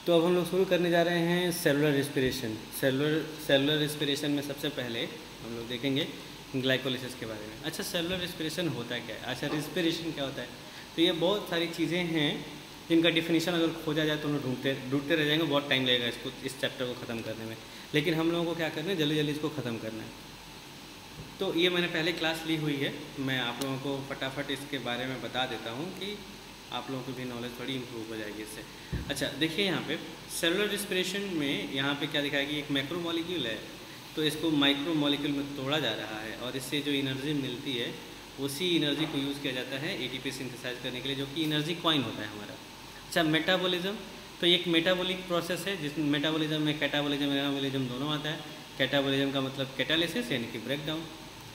तो अब हम लोग शुरू करने जा रहे हैं सेलुलर रेस्पिरेशन। सेलुलर रेस्पिरेशन में सबसे पहले हम लोग देखेंगे ग्लाइकोलिसिस के बारे में। अच्छा, सेलुलर रेस्पिरेशन होता क्या है? अच्छा, रेस्पिरेशन क्या होता है? तो ये बहुत सारी चीज़ें हैं जिनका डिफिनीशन अगर खोजा जाए तो हम लोग ढूंढते रह जाएंगे, बहुत टाइम लगेगा इसको, इस चैप्टर को ख़त्म करने में। लेकिन हम लोगों को क्या करना है, जल्दी जल्दी इसको ख़त्म करना है। तो ये मैंने पहले क्लास ली हुई है, मैं आप लोगों को फटाफट इसके बारे में बता देता हूँ कि आप लोगों की भी नॉलेज थोड़ी इंप्रूव हो जाएगी इससे। अच्छा देखिए, यहाँ पे सेलुलर रेस्पिरेशन में यहाँ पे क्या दिखाया कि एक मैक्रो मॉलिक्यूल है, तो इसको माइक्रो मॉलिक्यूल में तोड़ा जा रहा है और इससे जो एनर्जी मिलती है उसी एनर्जी को यूज़ किया जाता है एटीपी सिंथेसाइज करने के लिए, जो कि एनर्जी कॉइन होता है हमारा। अच्छा, मेटाबॉलिज्म, तो एक मेटाबॉलिक प्रोसेस है जिसमें मेटाबॉलिज्म में कैटाबॉलिज्म एनाबॉलिज्म दोनों आता है। कैटाबॉलिज्म का मतलब कैटालिसिस यानी कि ब्रेकडाउन।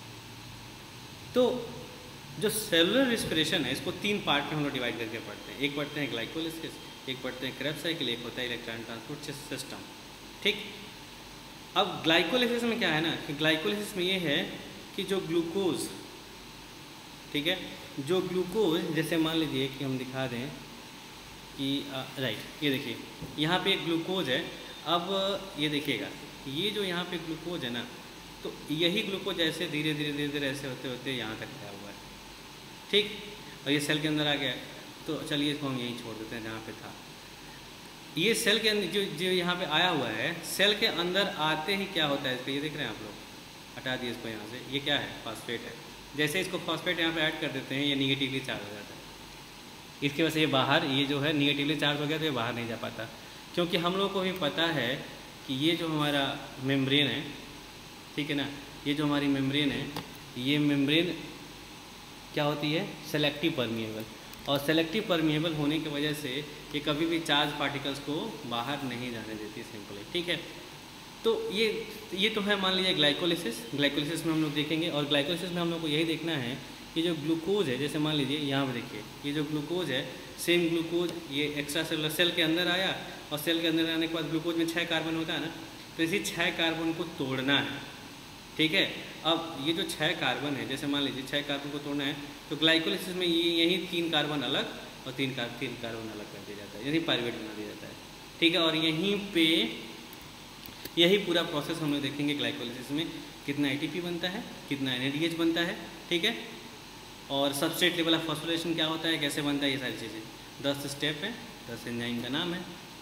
तो जो सेलुलर रेस्पिरेशन है इसको 3 पार्ट में हम लोग डिवाइड करके पढ़ते हैं। एक पढ़ते हैं ग्लाइकोलिसिस, एक पढ़ते हैं क्रेब्स साइकिल, एक होता है इलेक्ट्रॉन ट्रांसपोर्ट सिस्टम। ठीक, अब ग्लाइकोलिसिस में क्या है ना कि ग्लाइकोलिसिस में ये है कि जो ग्लूकोज, ठीक है, जो ग्लूकोज जैसे मान लीजिए कि हम दिखा दें कि राइट, ये देखिए यहाँ पे एक ग्लूकोज है। अब ये देखिएगा, ये जो यहाँ पे ग्लूकोज है ना, तो यही ग्लूकोज ऐसे धीरे धीरे ऐसे होते होते यहाँ तक आया हुआ है। ठीक, और ये सेल के अंदर आ गया। तो चलिए इसको हम यहीं छोड़ देते हैं जहाँ पे था। ये सेल के अंदर जो यहाँ पे आया हुआ है, सेल के अंदर आते ही क्या होता है इस पर, ये देख रहे हैं आप लोग, हटा दिए इसको यहाँ से। ये क्या है? फॉस्फेट है। जैसे इसको फॉस्फेट यहाँ पे ऐड कर देते हैं, ये निगेटिवली चार्ज हो जाता है। इसकी वजह से ये बाहर, ये जो है निगेटिवली चार्ज हो गया तो ये बाहर नहीं जा पाता। क्योंकि हम लोग को भी पता है कि ये जो हमारा मेम्ब्रेन है, ठीक है ना, ये जो हमारी मेम्ब्रेन है, ये मेम्ब्रेन क्या होती है? Selective permeable. और सेलेक्टिव परमिएबल होने की वजह से ये कभी भी चार्ज पार्टिकल्स को बाहर नहीं जाने देती सिंपली। ठीक है, तो ये तो है मान लीजिए ग्लाइकोलिसिस। ग्लाइकोलिसिस में हम लोग देखेंगे, और ग्लाइकोलिसिस में हम लोग को यही देखना है कि जो ग्लूकोज है, जैसे मान लीजिए यहाँ पर देखिए, ये जो ग्लूकोज है, सेम ग्लूकोज ये एक्स्ट्रा सेलुलर सेल के अंदर आया, और सेल के अंदर आने के बाद ग्लूकोज में 6 कार्बन होता है ना, तो इसी 6 कार्बन को तोड़ना है। ठीक है, अब ये जो 6 कार्बन है, जैसे मान लीजिए 6 कार्बन को तोड़ना है, तो ग्लाइकोलिसिस में यही 3 कार्बन अलग और 3 कार्बन अलग कर दिया जाता है, यानी पाइरुवेट बना दिया जाता है। ठीक है, और यहीं पे यही पूरा प्रोसेस हम लोग देखेंगे ग्लाइकोलिसिस में, कितना एटीपी बनता है, कितना एनएडीएच बनता है। ठीक है, और सबस्ट्रेट लेवल ऑफ फॉस्फोरिलेशन क्या होता है, कैसे बनता है, ये सारी चीज़ें 10 स्टेप है, 10 एंजाइम का नाम है।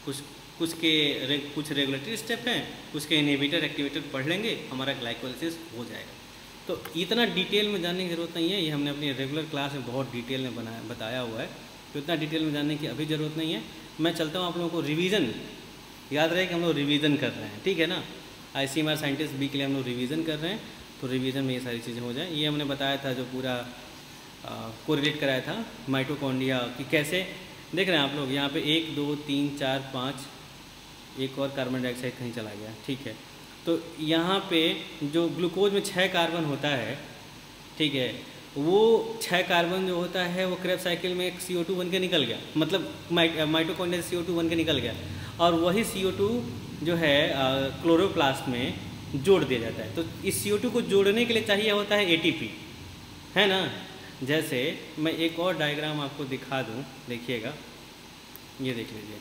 कुछ रेगुलेटरी स्टेप हैं, कुछ के इनहिबिटर एक्टिवेटर पढ़ लेंगे, हमारा ग्लाइकोलिसिस हो जाएगा। तो इतना डिटेल में जानने की ज़रूरत नहीं है, ये हमने अपनी रेगुलर क्लास में बहुत डिटेल में बताया हुआ है, तो इतना डिटेल में जानने की अभी ज़रूरत नहीं है। मैं चलता हूँ आप लोगों को रिवीजन, याद रहे कि हम लोग रिवीजन कर रहे हैं, ठीक है ना। ICMR साइंटिस्ट बी के लिए हम लोग रिवीजन कर रहे हैं, तो रिवीजन में ये सारी चीज़ें हो जाए। ये हमने बताया था, जो पूरा कोरिलेट कराया था माइटोकॉन्ड्रिया कि कैसे, देख रहे हैं आप लोग यहाँ पे 1 2 3 4 5, एक और कार्बन डाइऑक्साइड कहीं चला गया। ठीक है, तो यहाँ पे जो ग्लूकोज में 6 कार्बन होता है, ठीक है, वो 6 कार्बन जो होता है वो क्रेब्स साइकिल में एक CO2 बन के निकल गया, मतलब माइटोकॉन्ड्रिया से CO2 बन के निकल गया, और वही CO2 जो है क्लोरोप्लास्ट में जोड़ दिया जाता है। तो इस CO2 को जोड़ने के लिए चाहिए होता है ATP, है ना। जैसे मैं एक और डायग्राम आपको दिखा दूँ, देखिएगा, ये देख लीजिए,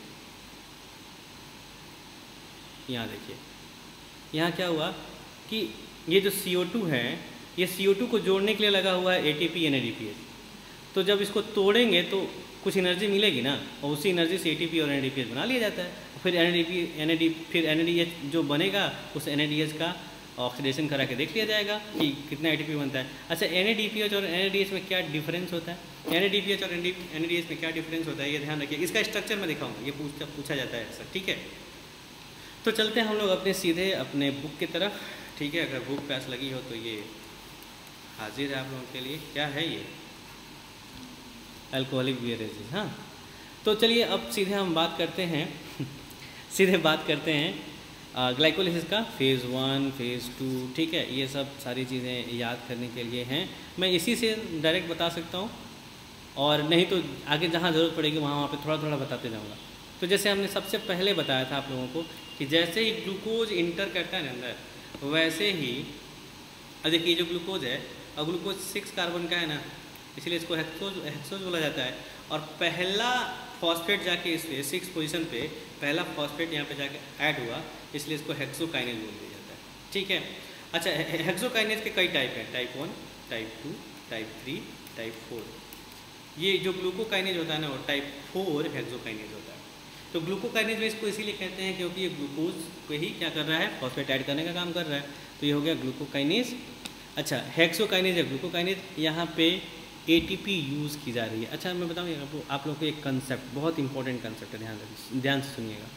यहाँ देखिए, यहाँ क्या हुआ कि ये जो CO2 है, ये CO2 को जोड़ने के लिए लगा हुआ है ATP NADPH। तो जब इसको तोड़ेंगे तो कुछ एनर्जी मिलेगी ना, और उसी एनर्जी से ATP और NADPH बना लिया जाता है। फिर NADH जो बनेगा, उस NADH का ऑक्सीडेशन करा के देख लिया जाएगा कि कितना ATP बनता है। अच्छा, NADPH और NADH में क्या डिफरेंस होता है? NADPH और NADH में क्या डिफरेंस होता है, ये ध्यान रखिए। इसका स्ट्रक्चर मैं दिखाऊंगा, ये पूछा जाता है सर। ठीक है, तो चलते हैं हम लोग सीधे अपने बुक की तरफ। ठीक है, अगर भूख प्यास लगी हो तो ये हाजिर है आप लोगों के लिए। क्या है ये? Alcoholic beverages. हाँ, तो चलिए अब सीधे हम बात करते हैं सीधे बात करते हैं ग्लाइकोलिसिस का फेज़ 1, फेज़ 2। ठीक है, ये सब सारी चीज़ें याद करने के लिए हैं, मैं इसी से डायरेक्ट बता सकता हूँ, और नहीं तो आगे जहाँ ज़रूरत पड़ेगी वहाँ पे थोड़ा थोड़ा बताते जाऊँगा। तो जैसे हमने सबसे पहले बताया था आप लोगों को कि जैसे ही ग्लूकोज इंटर करता है अंदर, वैसे ही देखिए जो ग्लूकोज है, और ग्लूकोज 6 कार्बन का है ना, इसलिए इसको हेक्सोज बोला जाता है। और पहला फॉस्फेट जाके इस 6 पोजीशन पे पहला फॉस्फेट यहाँ पे जाके ऐड हुआ, इसलिए इसको हेक्सोकाइनेज बोल दिया जाता है। ठीक है। अच्छा, हेक्सोकाइनेज के कई टाइप हैं, टाइप 1, टाइप 2, टाइप 3, टाइप 4। ये जो ग्लूकोकाइनेज होता है ना, वो टाइप 4 हेक्सोकाइनेज होता है। तो ग्लूकोकाइनेज में इसको इसीलिए कहते हैं क्योंकि ये ग्लूकोज को ही क्या कर रहा है, फॉस्फेट ऐड करने का काम कर रहा है। तो ये हो गया ग्लूकोकाइनेज। अच्छा, हेक्सोकाइनेज है ग्लूकोकाइनेज, यहाँ पे ATP यूज़ की जा रही है। अच्छा, मैं बताऊँ आप लोगों को एक कंसेप्ट, बहुत इंपॉर्टेंट कंसेप्ट है, ध्यान से सुनिएगा।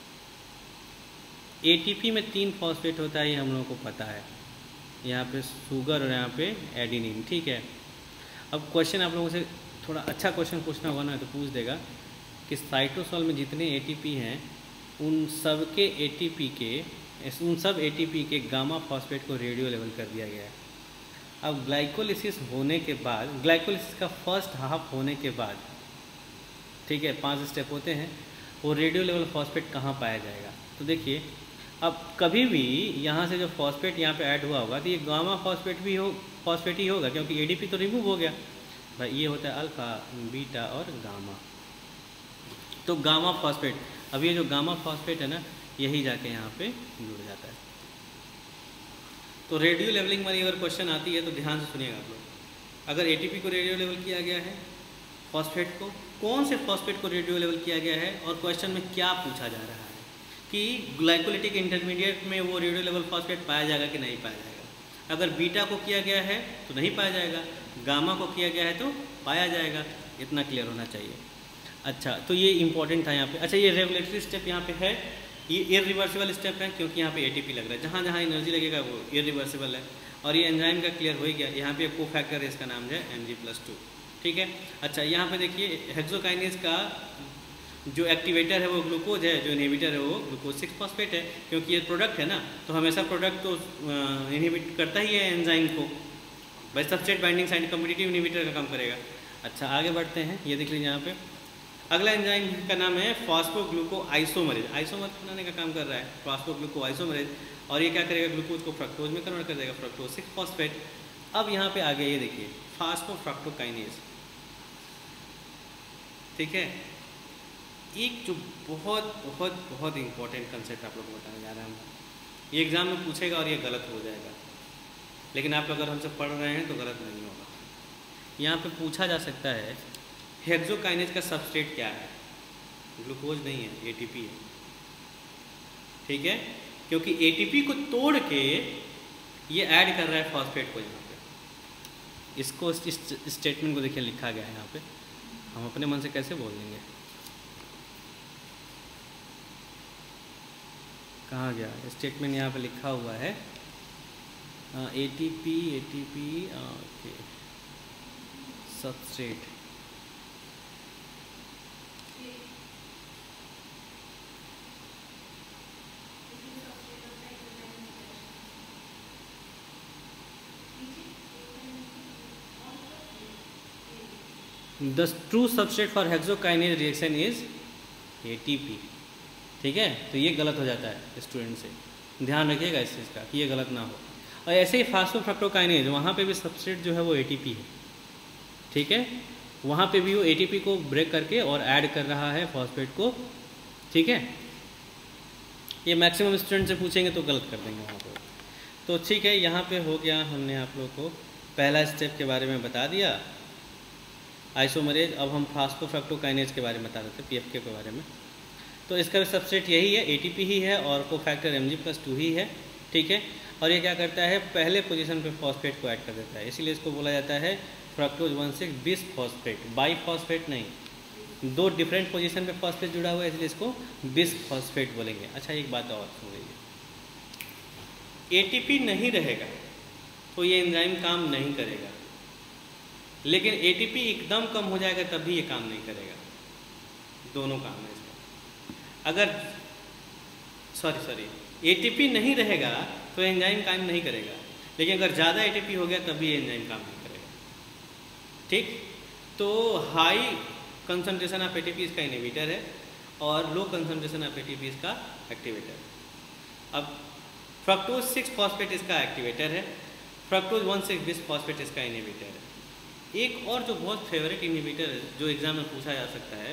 ATP में 3 फॉस्फेट होता है, ये हम लोगों को पता है। यहाँ पे शुगर और यहाँ पे एडिनिन। ठीक है। अब क्वेश्चन आप लोगों से थोड़ा अच्छा क्वेश्चन पूछना होगा ना, तो पूछ देगा कि साइटोसोल में जितने ATP हैं उन सब ATP के गामा फॉस्फेट को रेडियो लेवल कर दिया गया है। अब ग्लाइकोलिसिस होने के बाद, ग्लाइकोलिसिस का फर्स्ट हाफ होने के बाद, ठीक है, 5 स्टेप होते हैं, वो रेडियो लेवल फॉस्फेट कहाँ पाया जाएगा। तो देखिए, अब कभी भी यहाँ से जो फॉस्फेट यहाँ पे ऐड हुआ होगा तो ये गामा फॉस्फेट ही होगा, क्योंकि ADP तो रिमूव हो गया भाई। ये होता है अल्फा, बीटा और गामा। तो गामा फॉस्फेट, अब ये जो गामा फॉस्फेट है ना, यही जाके यहाँ पे जुड़ जाता है। तो रेडियो लेवलिंग वाली अगर क्वेश्चन आती है तो ध्यान से सुनिएगा आप लोग। अगर ATP को रेडियो लेवल किया गया है, फॉस्फेट को, कौन से फॉस्फेट को रेडियो लेवल किया गया है, और क्वेश्चन में क्या पूछा जा रहा है कि ग्लाइकोलिटिक इंटरमीडिएट में वो रेडियो लेवल फॉस्फेट पाया जाएगा कि नहीं पाया जाएगा। अगर बीटा को किया गया है तो नहीं पाया जाएगा, गामा को किया गया है तो पाया जाएगा। इतना क्लियर होना चाहिए। अच्छा, तो ये इंपॉर्टेंट था यहाँ पे। अच्छा, ये रेगुलेटरी स्टेप यहाँ पे है, ये इरिवर्सिबल स्टेप है क्योंकि यहाँ पे ATP लग रहा है। जहाँ जहाँ एनर्जी लगेगा वो इरिवर्सिबल है। और ये एंजाइम का क्लियर हो ही गया। यहाँ पे कोफैक्टर है, इसका नाम है Mg+2। ठीक है। अच्छा, यहाँ पे देखिए हेक्सोकाइनेज का जो एक्टिवेटर है वो ग्लूकोज है, जो इनहिबिटर है वो ग्लूकोज 6 फॉस्फेट है। क्योंकि ये प्रोडक्ट है ना, तो हमेशा प्रोडक्ट तो इनहिबिट करता ही है एंजाइम को भाई। Substrate binding site competitive inhibitor का काम करेगा। अच्छा, आगे बढ़ते हैं। ये देख लीजिए यहाँ पे अगला एंजाइम का नाम है फॉस्फोग्लूकोआइसोमरेज। आइसोमर बनाने का काम कर रहा है, फॉस्फोग्लूकोआइसोमरेज। और ये क्या करेगा, ग्लूकोज को फ्रक्टोज में कन्वर्ट कर देगा, फ्रक्टोज 6 फॉस्फेट। अब यहाँ पे आ गया, ये देखिए फॉस्फोफ्रक्टोकाइनेज। ठीक है। एक जो बहुत बहुत बहुत इंपॉर्टेंट कंसेप्ट आप लोगों को बताने जा रहे हैं हम। ये एग्जाम में पूछेगा और ये गलत हो जाएगा, लेकिन आप अगर हमसे पढ़ रहे हैं तो गलत नहीं होगा। यहाँ पे पूछा जा सकता है हेक्सोकाइनेज का सबस्ट्रेट क्या है। ग्लूकोज नहीं है, ATP है। ठीक है, क्योंकि ATP को तोड़ के ये ऐड कर रहा है फॉस्फेट को यहाँ पे। इसको इस स्टेटमेंट को देखिए लिखा गया है यहाँ पे, हम अपने मन से कैसे बोल देंगे। कहाँ गया स्टेटमेंट, यहाँ पे लिखा हुआ है ATP okay substrate. The true substrate for hexokinase reaction is ATP। ठीक है, तो ये गलत हो जाता है स्टूडेंट से, ध्यान रखिएगा इस चीज़ का कि ये गलत ना हो। और ऐसे ही फॉस्फोफ्रक्टोकाइनेज, वहाँ पे भी सबस्ट्रेट जो है वो ATP है। ठीक है, वहाँ पे भी वो ATP को ब्रेक करके और ऐड कर रहा है फॉस्फेट को। ठीक है, ये मैक्सिमम स्टूडेंट से पूछेंगे तो गलत कर देंगे वहाँ पर। तो ठीक है, यहाँ पे हो गया, हमने आप लोग को पहला स्टेप के बारे में बता दिया, आइसोमरेज। अब हम फॉस्फोफ्रक्टोकाइनेज के बारे में बता रहे थे, PFK के बारे में। तो इसका भी सबस्ट्रेट यही है, ATP ही है और कोफैक्टर Mg+2 ही है। ठीक है, और ये क्या करता है, पहले पोजीशन पे फॉस्फेट को ऐड कर देता है, इसीलिए इसको बोला जाता है fructose 1,6 bis phosphate. By phosphate नहीं, 2 डिफरेंट पोजीशन पे फॉस्फेट जुड़ा हुआ है, इसलिए इसको बिस फॉस्फेट बोलेंगे। अच्छा, एक बात और सुन लीजिए, ATP नहीं रहेगा तो ये एंजाइम काम नहीं करेगा, लेकिन ATP एकदम कम हो जाएगा तब भी ये काम नहीं करेगा। दोनों काम है इसका। अगर ATP नहीं रहेगा तो एंजाइम काम नहीं करेगा, लेकिन अगर ज़्यादा ATP हो गया तब भी एंजाइम काम नहीं करेगा। ठीक, तो हाई कंसंट्रेशन ऑफ ATP इसका इनहिबिटर है और लो कंसंट्रेशन ऑफ ATP इसका एक्टिवेटर है। अब फ्रक्टोज 6 फॉस्फेट इसका एक्टिवेटर है, फ्रक्टोज 1,6 बिस फॉस्फेट इसका इनहिबिटर है। एक और जो बहुत फेवरेट इनहिबिटर है जो एग्जाम में पूछा जा सकता है,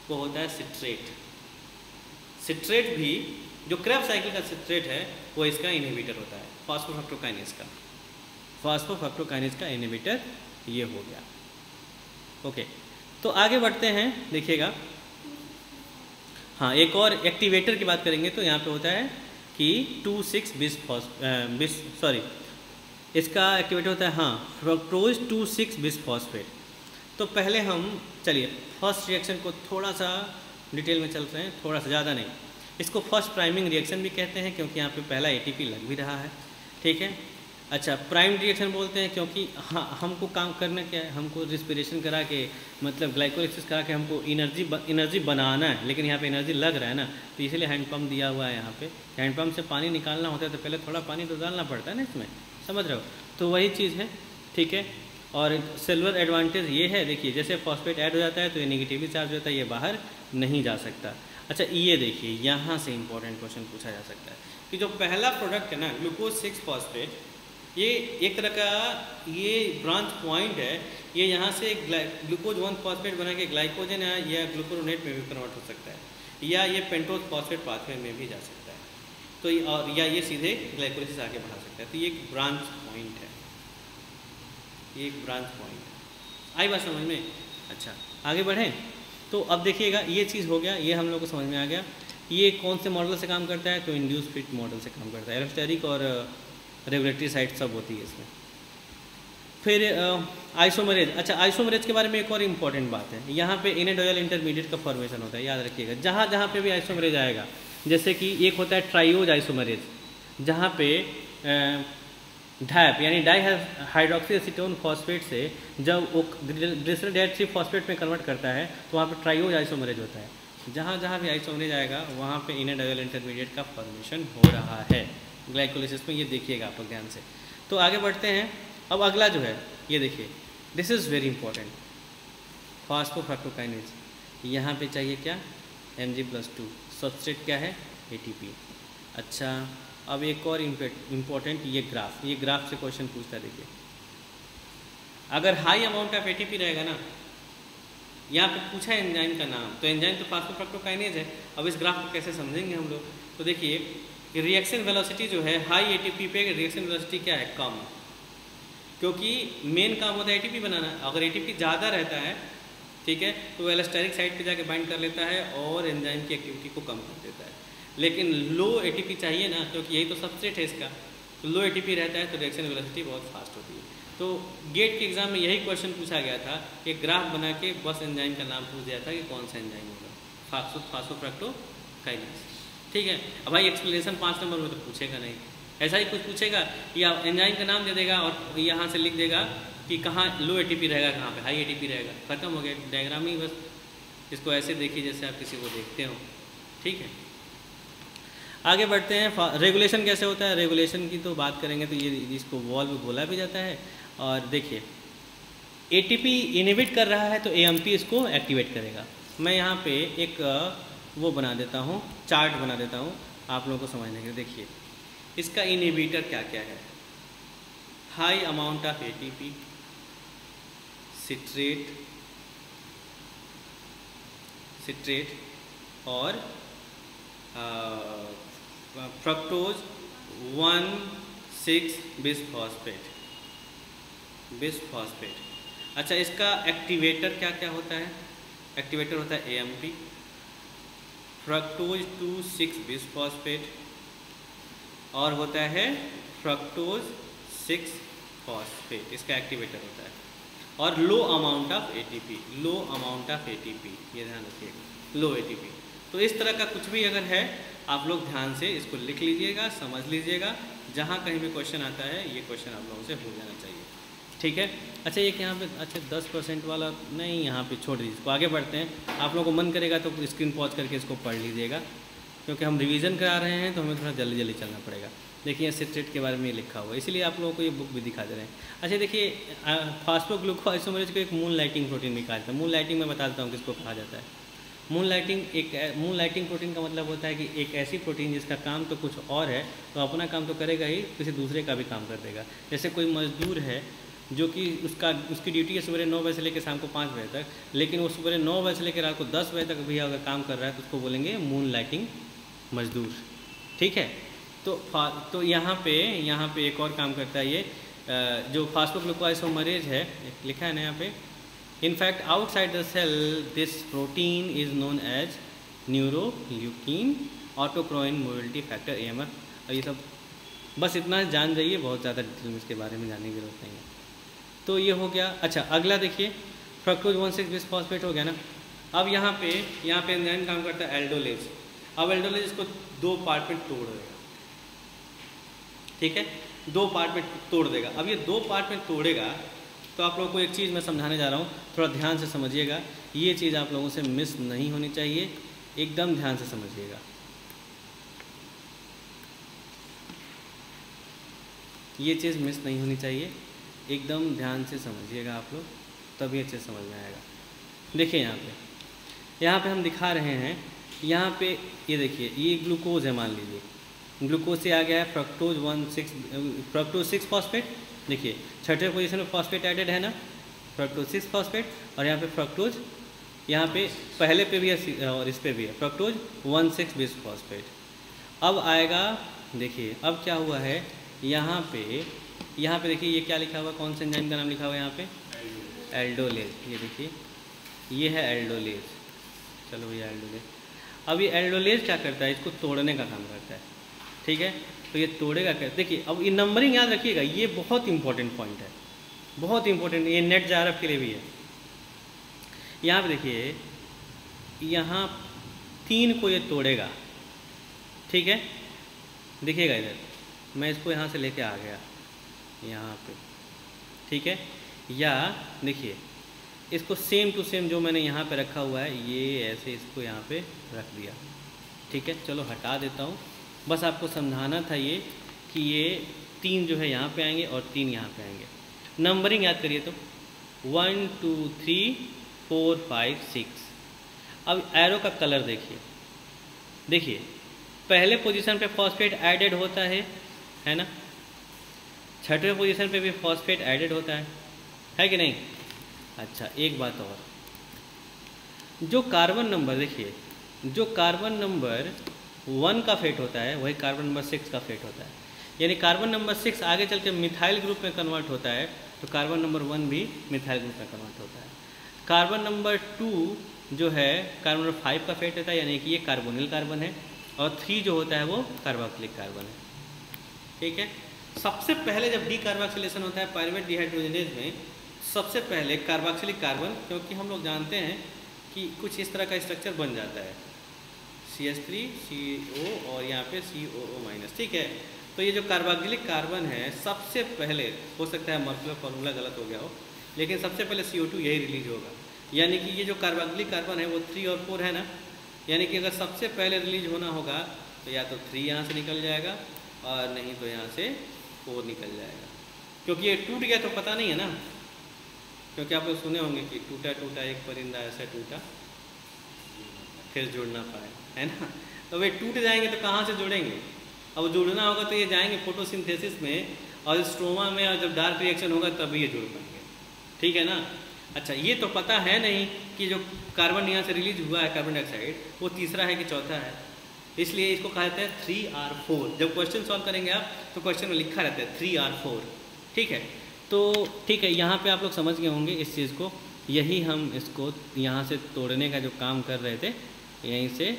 वो होता है सिट्रेट। सिट्रेट भी जो क्रेब्स साइकिल का सिट्रेट है वो इसका इनहिबिटर होता है, फॉस्फोफ्रक्टोकाइनेज का। फॉस्फोफ्रक्टोकाइनेज का इनहिबिटर ये हो गया। ओके, तो आगे बढ़ते हैं, देखिएगा। हाँ, एक और एक्टिवेटर की बात करेंगे तो यहाँ पे होता है कि 2,6-बिस सॉरी, इसका एक्टिवेटर होता है हाँ फ्रक्टोज 2,6-बिसफॉस्फेट। तो पहले हम चलिए फर्स्ट रिएक्शन को थोड़ा सा डिटेल में चलते हैं, थोड़ा सा, ज़्यादा नहीं। इसको फर्स्ट प्राइमिंग रिएक्शन भी कहते हैं क्योंकि यहाँ पे पहला एटीपी लग भी रहा है, ठीक है। अच्छा, प्राइम रिएक्शन बोलते हैं क्योंकि हाँ हमको काम करना क्या है, हमको रिस्पिरेशन करा के मतलब ग्लाइकोलाइसिस करा के हमको एनर्जी बनाना है, लेकिन यहाँ पे एनर्जी लग रहा है ना, तो इसलिए हैंड पंप दिया हुआ है। यहाँ पे हैंड पंप से पानी निकालना होता है तो पहले थोड़ा पानी तो डालना पड़ता है ना इसमें, समझ रहे हो, तो वही चीज़ है, ठीक है। और सेलुलर एडवांटेज ये है, देखिए जैसे फॉस्फेट ऐड हो जाता है तो ये नेगेटिवली चार्ज होता है, ये बाहर नहीं जा सकता। अच्छा, ये देखिए यहाँ से इंपॉर्टेंट क्वेश्चन पूछा जा सकता है कि जो पहला प्रोडक्ट है ना ग्लूकोज 6-फॉस्फेट, ये एक तरह का ये ब्रांच पॉइंट है, ये यहाँ से ग्लूकोज 1-फॉस्फेट बना के ग्लाइकोजन या ग्लूकोरोनेट में भी कन्वर्ट हो सकता है, या ये पेंटोज फॉस्फेट पाथवे में भी जा सकता है, तो और या ये सीधे ग्लाइकोलाइसिस आगे बढ़ा सकता है। तो ये एक ब्रांच पॉइंट है, ये एक ब्रांच पॉइंट है। आई बात समझ में? अच्छा, आगे बढ़ें तो अब देखिएगा ये चीज़ हो गया, ये हम लोग को समझ में आ गया। ये कौन से मॉडल से काम करता है, तो इंड्यूस फिट मॉडल से काम करता है, एलोस्टेरिक और रेगुलेटरी साइट सब होती है इसमें। फिर आइसोमरेज। अच्छा, आइसोमरेज के बारे में एक और इम्पॉर्टेंट बात है, यहाँ पे इनएडोयल इंटरमीडिएट का फॉर्मेशन होता है, याद रखिएगा। जहाँ जहाँ पे भी आइसोमरेज आएगा, जैसे कि एक होता है ट्राइओज आइसोमरेज, जहाँ पे डैप यानी डाई हाइड्रोक्सी एसीटोन फॉस्फेट से जब वो ग्लिसरॉल 3-फॉस्फेट में कन्वर्ट करता है तो वहाँ पे ट्राइओज आइसोमरेज होता है। जहाँ जहाँ भी आइसोमरेज आएगा वहाँ पे इनएडोयल इंटरमीडिएट का फॉर्मेशन हो रहा है ग्लाइकोलाइसिस में, ये देखिएगा आप लोग ध्यान से। तो आगे बढ़ते हैं। अब अगला जो है ये देखिए, this is very important, phosphofructokinase. यहाँ पे चाहिए क्या, Mg+2, सबस्ट्रेट क्या है, ATP। अच्छा, अब एक और इम्पोर्टेंट, ये ग्राफ से क्वेश्चन पूछता है। देखिए अगर हाई अमाउंट ऑफ ATP रहेगा ना, यहाँ पे पूछा है एंजाइम का नाम, तो एंजाइम तो फॉस्फोफ्रक्टोकाइनेज है। अब इस ग्राफ को कैसे समझेंगे हम लोग, तो देखिए रिएक्शन वेलोसिटी जो है हाई ATP पे रिएक्शन वेलोसिटी क्या है, कम, क्योंकि मेन काम होता है ATP बनाना। अगर ATP ज़्यादा रहता है, ठीक है, तो वो एलोस्टेरिक साइट पे जाके बाइंड कर लेता है और एंजाइम की एक्टिविटी को कम कर देता है। लेकिन लो ATP चाहिए ना, क्योंकि यही तो सबस्ट्रेट है इसका, तो लो ATP रहता है तो रिएक्शन वेलोसिटी बहुत फास्ट होती है। तो गेट के एग्जाम में यही क्वेश्चन पूछा गया था, एक ग्राफ बना के बस एंजाइम का नाम पूछ दिया था कि कौन सा एंजाइम होगा, फॉस्फोफ्रक्टोकाइनेज, ठीक है। अब भाई एक्सप्लेनेशन 5 नंबर में तो पूछेगा नहीं, ऐसा ही कुछ पूछेगा या एंजाइम का नाम दे देगा और यहाँ से लिख देगा कि कहाँ लो ATP रहेगा, कहाँ पे हाई ATP रहेगा, खत्म हो गया डायग्राम ही। बस इसको ऐसे देखिए जैसे आप किसी को देखते हो, ठीक है। आगे बढ़ते हैं, रेगुलेशन कैसे होता है। रेगुलेशन की तो बात करेंगे तो ये इसको वॉल्व बोला भी जाता है। और देखिए ATP इनहिबिट कर रहा है तो AMP इसको एक्टिवेट करेगा। मैं यहाँ पे एक वो बना देता हूँ, चार्ट बना देता हूँ आप लोगों को समझने के लिए। देखिए इसका इनहिबिटर क्या क्या है, high amount of ATP, citrate और फ्रक्टोज 1,6-बिसफॉस्फेट। अच्छा, इसका एक्टिवेटर क्या क्या होता है, एक्टिवेटर होता है AMP, फ्रक्टोज 2,6-बिसफॉस्फेट और होता है फ्रक्टोज 6-फॉस्फेट, इसका एक्टिवेटर होता है। और लो अमाउंट ऑफ ATP, ये ध्यान रखिएगा, लो ATP। तो इस तरह का कुछ भी अगर है आप लोग ध्यान से इसको लिख लीजिएगा, समझ लीजिएगा, जहाँ कहीं भी क्वेश्चन आता है ये क्वेश्चन आप लोगों से हो जाना चाहिए, ठीक है। अच्छा, एक यहाँ पे अच्छा 10% वाला नहीं, यहाँ पे छोड़ दीजिए, इसको आगे बढ़ते हैं। आप लोगों को मन करेगा तो स्क्रीन पॉज करके इसको पढ़ लीजिएगा, क्योंकि हम रिवीजन करा रहे हैं तो हमें थोड़ा जल्दी जल्दी चलना पड़ेगा। देखिए सिट्रेट के बारे में लिखा हुआ है, इसीलिए आप लोगों को ये बुक भी दिखा दे रहे हैं। अच्छा देखिए, फॉस्फोग्लूकोआइसोमरेज को एक मून लाइटिंग प्रोटीन भी कहा जाता है। मून लाइटिंग मैं बता देता हूँ किसको कहा जाता है। मून लाइटिंग प्रोटीन का मतलब होता है कि एक ऐसी प्रोटीन जिसका काम तो कुछ और है, तो अपना काम तो करेगा ही, किसी दूसरे का भी काम कर देगा। जैसे कोई मजदूर है जो कि उसकी ड्यूटी है सुबह 9 बजे से लेकर शाम को 5 बजे तक, लेकिन वो सुबह 9 बजे से लेकर रात को 10 बजे तक भी अगर काम कर रहा है तो उसको बोलेंगे मून लाइटिंग मजदूर। ठीक है। तो यहाँ पे एक और काम करता है ये, जो फॉस्फोग्लूकोआइसोमरेज है, लिखा है ना यहाँ पे, in fact outside the cell this protein is known as neuroleukin autocrine mobility factor AMR। और ये सब बस इतना जान जाइए, बहुत ज़्यादा डिटेल में इसके बारे में जानने की जरूरत नहीं है। तो ये हो गया। अच्छा, अगला देखिए, फ्रक्टोज 1,6-बिस्फॉस्फेट हो गया ना। अब यहाँ पे एंजाइम काम करता है एल्डोलेज। अब एल्डोलेज इसको 2 पार्ट में तोड़ देगा। ठीक है, 2 पार्ट में तोड़ देगा। अब ये 2 पार्ट में तोड़ेगा तो आप लोगों को एक चीज़ मैं समझाने जा रहा हूँ, थोड़ा ध्यान से समझिएगा। ये चीज़ आप लोगों से मिस नहीं होनी चाहिए, एकदम ध्यान से समझिएगा। ये चीज़ मिस नहीं होनी चाहिए, एकदम ध्यान से समझिएगा आप लोग, तभी अच्छे समझ में आएगा। देखिए यहाँ पे हम दिखा रहे हैं, यहाँ पे ये देखिए, ये ग्लूकोज है, मान लीजिए ग्लूकोज से आ गया है फ्रक्टोज 6-फॉस्फेट। देखिए छठे पोजीशन में फॉस्फेट एडेड है ना, फ्रक्टोज 6-फॉस्फेट, और यहाँ पे फ्रक्टोज, यहाँ पे पहले पे भी है और इस पे भी है, फ्रक्टोज 1,6-बिस्फॉस्फेट। अब आएगा, देखिए अब क्या हुआ है, यहाँ पे देखिए ये क्या लिखा हुआ, कौन से एंजाइम का नाम लिखा हुआ है यहाँ पे, एल्डोलेज। ये देखिए ये है एल्डोलेज। चलो भैया एल्डोलेज। अब ये एल्डोलेज क्या करता है, इसको तोड़ने का काम करता है। ठीक है, तो ये तोड़ेगा क्या, देखिए अब ये नंबरिंग याद रखिएगा, ये बहुत इंपॉर्टेंट पॉइंट है, बहुत इंपॉर्टेंट, ये नेट JRF के लिए भी है। यहाँ पे देखिए, यहाँ 3 को ये तोड़ेगा। ठीक है, देखिएगा इधर, मैं इसको यहाँ से लेके आ गया यहाँ पे। ठीक है, या देखिए इसको सेम टू सेम जो मैंने यहाँ पे रखा हुआ है, ये ऐसे इसको यहाँ पे रख दिया। ठीक है, चलो हटा देता हूँ, बस आपको समझाना था ये कि ये 3 जो है यहाँ पे आएंगे और 3 यहाँ पे आएंगे। नंबरिंग याद करिए तो 1 2 3 4 5 6। अब एरो का कलर देखिए पहले पोजीशन पे फॉस्फेट एडेड होता है ना, छठवें पोजीशन पे भी फॉस्फेट एडेड होता है कि नहीं। अच्छा, एक बात और, जो कार्बन नंबर, देखिए जो कार्बन नंबर 1 का फेट होता है वही कार्बन नंबर 6 का फेट होता है। यानी कार्बन नंबर 6 आगे चल के मिथाइल ग्रुप में कन्वर्ट होता है, तो कार्बन नंबर 1 भी मिथाइल ग्रुप में कन्वर्ट होता है। कार्बन नंबर 2 जो है कार्बन नंबर 5 का फेट होता है, यानी कि ये कार्बोनिल कार्बन है, और 3 जो होता है वो कार्बोक्सिलिक कार्बन है। ठीक है, सबसे पहले जब डीकार्बोक्सिलेशन होता है पायरुवेट डिहाइड्रोजनेज में, सबसे पहले कार्बोक्सिलिक कार्बन, क्योंकि हम लोग जानते हैं कि कुछ इस तरह का स्ट्रक्चर बन जाता है, CH3 CO और यहाँ पे COO-। ठीक है, तो ये जो कार्बोक्सिलिक कार्बन है, सबसे पहले, हो सकता है मॉलिक्यूलर फॉर्मूला गलत हो गया हो, लेकिन सबसे पहले CO2 यही रिलीज होगा। यानी कि ये जो कार्बोक्सिलिक कार्बन है वो 3 और 4 है ना, यानी कि अगर सबसे पहले रिलीज होना होगा तो या तो 3 यहाँ से निकल जाएगा और नहीं तो यहाँ से 4 निकल जाएगा। क्योंकि ये टूट गया तो पता नहीं है ना, क्योंकि आप लोग सुने होंगे कि टूटा टूटा एक परिंदा ऐसा टूटा फिर जुड़ ना पाए, है ना। तो वे टूट जाएंगे तो कहाँ से जुड़ेंगे, अब जुड़ना होगा तो ये जाएंगे फोटोसिंथेसिस में और स्ट्रोमा में, और जब डार्क रिएक्शन होगा तभी ये जुड़ पाएंगे। ठीक है ना। अच्छा, ये तो पता है नहीं कि जो कार्बन यहाँ से रिलीज हुआ है कार्बन डाइऑक्साइड, वो तीसरा है कि चौथा है, इसलिए इसको कहा जाता है 3R4। जब क्वेश्चन सॉल्व करेंगे आप तो क्वेश्चन में लिखा रहता है 3R4। ठीक है, तो ठीक है, यहाँ पे आप लोग समझ गए होंगे इस चीज़ को। यही हम इसको यहाँ से तोड़ने का जो काम कर रहे थे, यहीं से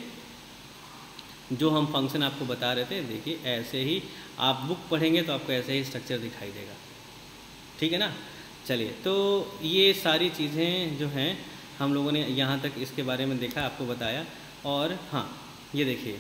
जो हम फंक्शन आपको बता रहे थे, देखिए ऐसे ही आप बुक पढ़ेंगे तो आपको ऐसे ही स्ट्रक्चर दिखाई देगा। ठीक है ना। चलिए, तो ये सारी चीज़ें जो हैं हम लोगों ने यहाँ तक इसके बारे में देखा, आपको बताया। और हाँ, ये देखिए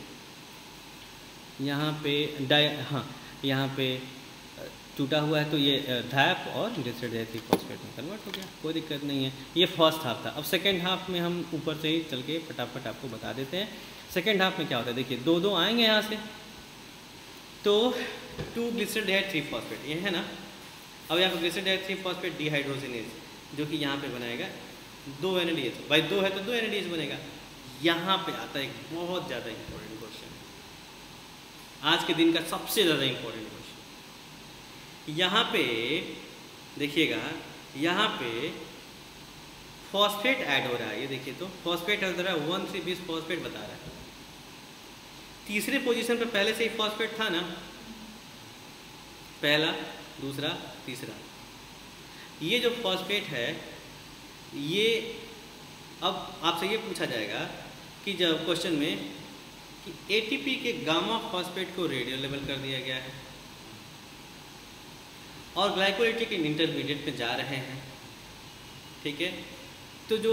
यहाँ पे यहाँ पे टूटा हुआ है, तो ये धैप और ग्लिसरॉल फॉस्फेट में कन्वर्ट हो गया, कोई दिक्कत नहीं है। ये फर्स्ट हाफ था। अब सेकेंड हाफ में हम ऊपर से ही चल के फटाफट आपको बता देते हैं। सेकेंड हाफ में क्या होता है, देखिए 2 आएंगे यहाँ से, तो 2 ग्लिसरॉल 3 फॉस्फेट ये है ना। अब यहाँ पर ग्लिसरॉल 3 फॉस्फेट डिहाइड्रोजनेज, जो कि यहाँ पे बनाएगा 2 NADH। भाई 2 है तो 2 NADH बनेगा। यहाँ पे आता है एक बहुत ज़्यादा इंपॉर्टेंट क्वेश्चन, आज के दिन का सबसे ज़्यादा इंपॉर्टेंट क्वेश्चन। यहाँ पे देखिएगा यहाँ पे फॉस्फेट ऐड हो रहा है, ये देखिए तो फॉस्फेट ऐड हो रहा है, 1,3,20 फॉस्फेट बता रहा है। तीसरे पोजीशन पे पहले से ही फॉस्फेट था ना, पहला, दूसरा, तीसरा। ये जो फॉस्फेट है ये, अब आपसे ये पूछा जाएगा कि जब क्वेश्चन में कि एटीपी के गामा फॉस्फेट को रेडियो लेवल कर दिया गया है और ग्लाइकोलिटिक इंटरमीडिएट पे जा रहे हैं, ठीक है, तो जो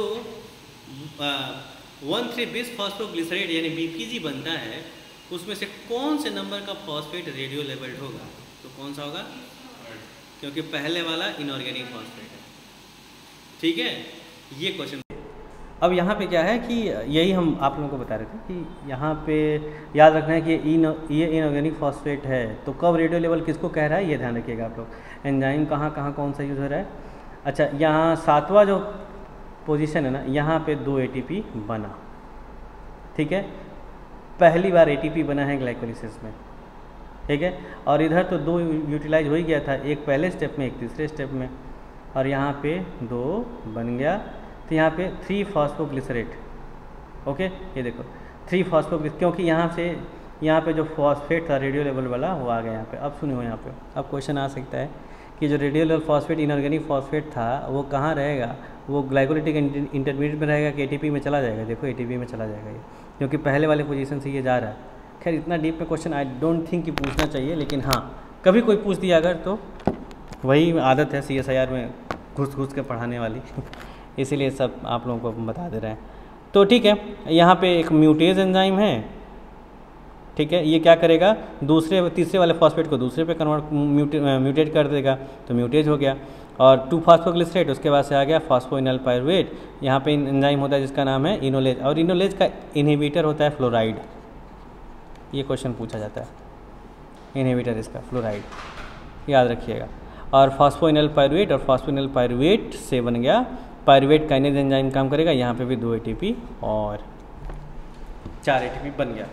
1,3,20 फॉस्फोग्लिसराइड यानी बीपीजी बनता है उसमें से कौन से नंबर का फॉस्फेट रेडियो लेवल्ड होगा? तो कौन सा होगा? क्योंकि पहले वाला इनऑर्गेनिक फॉस्फेट है, ठीक है, ये क्वेश्चन। अब यहाँ पे क्या है कि यही हम आप लोगों को बता रहे थे कि यहाँ पे याद रखना है कि ये इनऑर्गेनिक फॉस्फेट है, तो कब रेडियो लेवल किसको कह रहा है ये ध्यान रखिएगा आप लोग। एंजाइम कहाँ कहाँ कौन सा यूज़ हो रहा है। अच्छा, यहाँ 7वां जो पोजीशन है ना, यहाँ पे 2 एटीपी बना, ठीक है, पहली बार एटीपी बना है ग्लाइकोलिसिस में, ठीक है, और इधर तो 2 यूटिलाइज हो ही गया था, एक पहले स्टेप में एक तीसरे स्टेप में, और यहाँ पे 2 बन गया, तो यहाँ पे 3 फॉस्फोग्लिसरेट, ओके, ये देखो 3 फॉस्फोग्लिसरेट, क्योंकि यहाँ पे जो फॉस्फेट था रेडियो लेवल वाला वो आ गया यहाँ पे। अब सुनिए यहाँ पे, अब क्वेश्चन आ सकता है कि जो radio level phosphate inorganic phosphate था वो कहाँ रहेगा, वो ग्लाइकोलिटिक इंटरमीडिएट में रहेगा कि एटीपी में चला जाएगा? देखो एटीपी में चला जाएगा ये, क्योंकि पहले वाले पोजीशन से ये जा रहा है। खैर इतना डीप में क्वेश्चन आई डोंट थिंक कि पूछना चाहिए, लेकिन हाँ कभी कोई पूछ दिया अगर तो वही आदत है CSIR में घुस के पढ़ाने वाली इसीलिए सब आप लोगों को बता दे रहे हैं। तो ठीक है, यहाँ पे एक म्यूटेज एंजाइम है, ठीक है, ये क्या करेगा, तीसरे वाले फॉस्फेट को दूसरे पे म्यूटेट कर देगा, तो म्यूटेज हो गया, और 2 फॉस्फोग्लिसरेट, उसके बाद से आ गया फॉस्फोइनल पायरुवेट। यहाँ पे एंजाइम होता है जिसका नाम है इनोलेज, और इनोलेज का इनहिबिटर होता है फ्लोराइड। ये क्वेश्चन पूछा जाता है, इनहिबिटर इसका फ्लोराइड, याद रखिएगा। और फॉस्फोइनल पायरुवेट, और फॉस्फोइनल पायरुवेट से बन गया पायरुवेट काइनेज एंजाइम काम करेगा, यहाँ पे भी 2 एटीपी और 4 एटीपी बन गया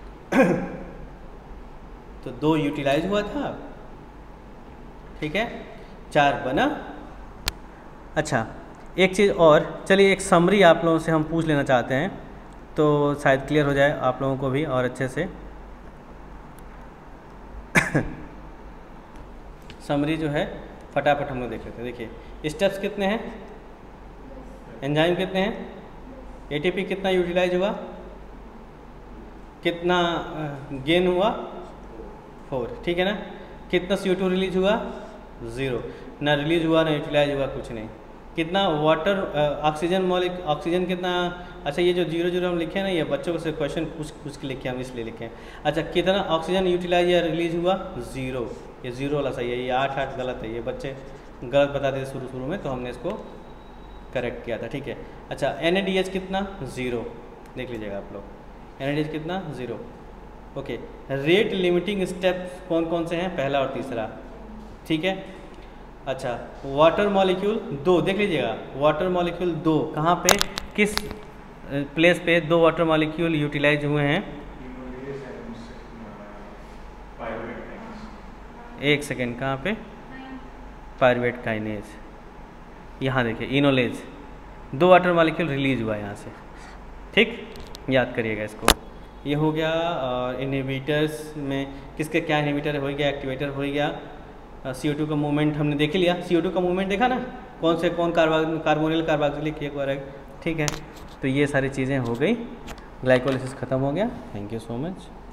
तो 2 यूटिलाइज हुआ था, ठीक है, 4 बना। अच्छा, एक चीज़ और, चलिए एक समरी आप लोगों से हम पूछ लेना चाहते हैं तो शायद क्लियर हो जाए आप लोगों को भी और अच्छे से। समरी जो है फटाफट हम लोग देख लेते हैं। देखिए स्टेप्स कितने हैं, एंजाइम कितने हैं, एटीपी कितना यूटिलाइज हुआ, कितना गेन हुआ, 4, ठीक है ना, कितना CO2 रिलीज हुआ, 0, ना रिलीज हुआ ना यूटिलाइज हुआ, कुछ नहीं। कितना वाटर ऑक्सीजन कितना, अच्छा ये जो 0 हम लिखे हैं ना, ये बच्चों से क्वेश्चन पूछ के लिखे हम इसलिए लिखे हैं। अच्छा, कितना ऑक्सीजन यूटिलाइज या रिलीज हुआ, 0, ये 0 वाला सही है, ये 8 गलत है, ये बच्चे गलत बताते थे शुरू में, तो हमने इसको करेक्ट किया था, ठीक है। अच्छा, NADH कितना, 0, देख लीजिएगा आप लोग, NADH कितना, 0, ओके। रेट लिमिटिंग स्टेप्स कौन कौन से हैं, पहला और तीसरा, ठीक है। अच्छा, वाटर मॉलिक्यूल 2, देख लीजिएगा, वाटर मॉलिक्यूल 2 कहाँ पे, किस प्लेस पे 2 वाटर मॉलिक्यूल यूटिलाइज हुए हैं, एक सेकेंड, कहाँ पे, पायरुवेट काइनेज, यहाँ देखिए इनोलेज, 2 वाटर मॉलिक्यूल रिलीज हुआ यहाँ से, ठीक, याद करिएगा इसको। ये हो गया। और इनहिबिटर्स में किसके क्या इनहिबिटर हो गया, एक्टिवेटर हो गया। CO2 का मूवमेंट हमने देख लिया, CO2 का मूवमेंट देखा ना, कौन कार्बोनिल कार्बोक्सिलिक एक बार, ठीक है। तो ये सारी चीज़ें हो गई, ग्लाइकोलिसिस ख़त्म हो गया। Thank you so much.